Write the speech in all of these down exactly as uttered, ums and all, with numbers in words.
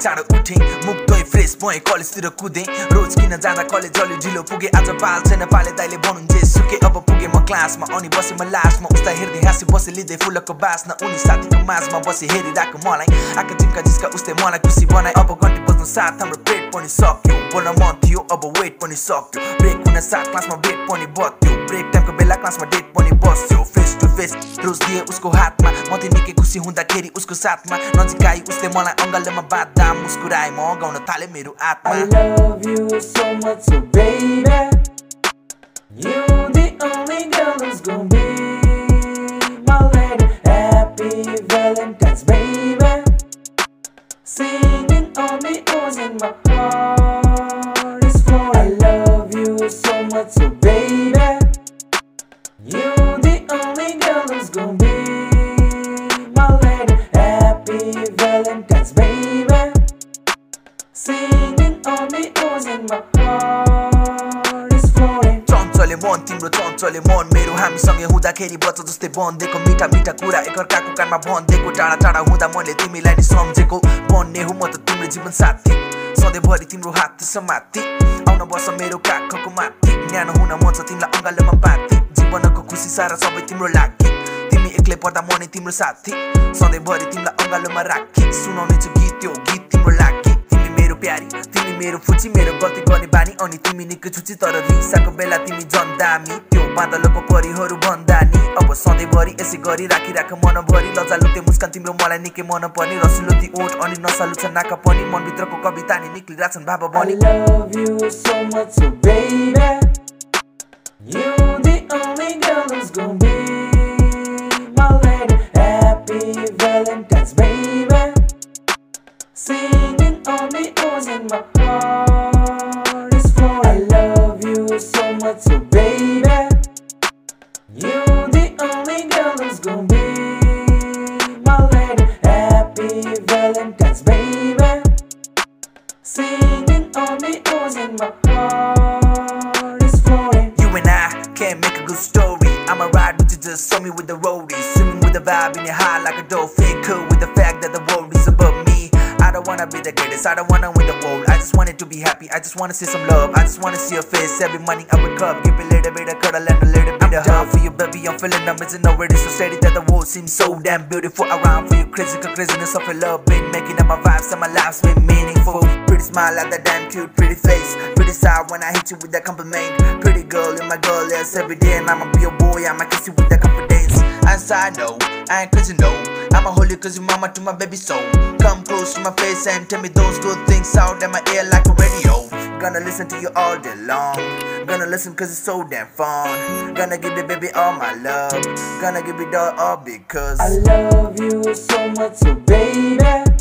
चाँडो उठेँ मुख धोएँ फ्रेस भएँ कलेजतिर कुदेँ रोज किन जाँदा कलेज अलि ढिलो पुगेँ आज पाल छैन पाले दाइले भनुन् जे सुके अब पुगेँ म क्लासमा अनि बसेँ म लास्टमा उसलाई हेर्दै हाँसी बसेँ लिँदै फुलको बास्ना उनी साथीको माझमा बसेँ हेरिरहेको मलाई आँखा चिम्का जिस्का उसले मलाई खुसी बनाए अब घन्टी बज्नु साथ हाम्रो ब्रेक पनि सक्यो बोल्न मन थियो अब वेट पनि सक्यो ब्रेक हुन साथ क्लासमा बेट पनि बत्यो ब्रेक टाइमको बेला क्लासमा डेट पनि बस्यो फेस टु फेस रोज दिए उसको हातमा म त निकै खुसी हुँदाखेरि उसको साथमा नजिक आई उसले मलाई अङ्गालोमा बाँध्दा मुस्कुराए म गाउन थाले मेरो आत्मा I love you so much, so baby, you're the only girl who's gonna be my lady. Happy Valentine's, baby, singing on the oars in my heart is flowing. I love you so much, so baby, you're the only girl who's gonna be my lady. Happy Valentine's, baby, singing on the oars in my heart is flowing. चञ्चले मन तिम्रो चञ्चले मन मेरो हामीसँगै हुँदाखेरि बच्चा जस्तै बन्देको मिठा मिठा कुरा एकअर्काको कानमा भनिदिएको टाढा टाढा हुँदा मैले तिमीलाई नि सम्झेको बन्ने हो म त तिम्रो जीवन साथी सधैँभरि तिम्रो हात समाति आउन बस मेरो काखको माथि न्यानो हुन मन छ तिमीलाई अङ्गालोमा बाँधी जीवनको खुसी सारा सबै तिम्रो लागि तिमी एक्लै पर्दा म नै तिम्रो साथी सधैँभरि तिमीलाई अङ्गालोमा राखी सुनाउने छु गीत त्यो गीत तिम्रो लागि तिमी मेरो प्यारी तिमी मेरो फुची मेरो गल्ती गर्ने बानी अनि तिमी निकै छुची तर रिसाको बेला तिमी झन् दामी त्यो बादलको परिहरू भन्दा नि अब सधैँभरि यसै गरी राखिराख मनभरि लजालु त्यो मुस्कान तिम्रो मलाई निकै मन पर्ने रसिलो ती ओठ अनि नसालु छ नाका पनि मनभित्रको कविता नि निक्लिरहेछन् भाव बनि I love you so much, so baby, you're the only girl who's gonna be my lady. Happy Valentine's, baby, singing on the oars in my heart is flowing. I love you so much, so baby, you're the only girl who's gonna be my lady. Happy Valentine's, baby, singing on the oars in my heart is flowing. You and I can make a good story. I'ma ride with you, just show me with the roadies. Swimming with the vibe in your heart like a dolphin. Cool with the fact that the world is above me. I don't wanna be the greatest, I don't wanna win the world. I just wanted to be happy, I just wanna see some love. I just wanna see your face every morning I wake up. Give a little bit of cuddle and a little bit of hug for you, baby. I'm feeling amazing already, so steady that the world seems so damn beautiful around for you. Crazy, cause craziness of your love been making up my vibes and my life's been meaningful. Pretty smile like that damn cute, pretty face. Pretty side when I hit you with that compliment. Pretty girl, you're my girl, yes, every day. And I'ma be your boy, I'ma kiss you with that confidence. As I know, I ain't crazy, no. I'ma hold you cause you mama to my baby soul. Come close to my face and tell me those good things out in my ear like a radio. Gonna listen to you all day long. Gonna listen cause it's so damn fun. Gonna give the baby all my love. Gonna give it all, all because I love you so much, so baby,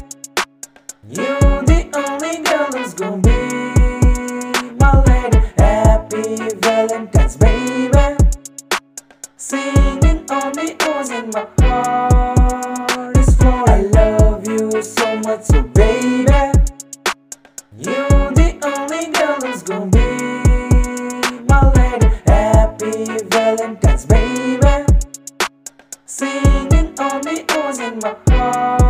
you're the only girl who's gonna be my lady. Happy Valentine's, baby, singing on the oars in my heart is flowing. I love you so much, so baby, you're the only girl who's gonna be my lady. Happy Valentine's, baby, singing on the oars in my heart.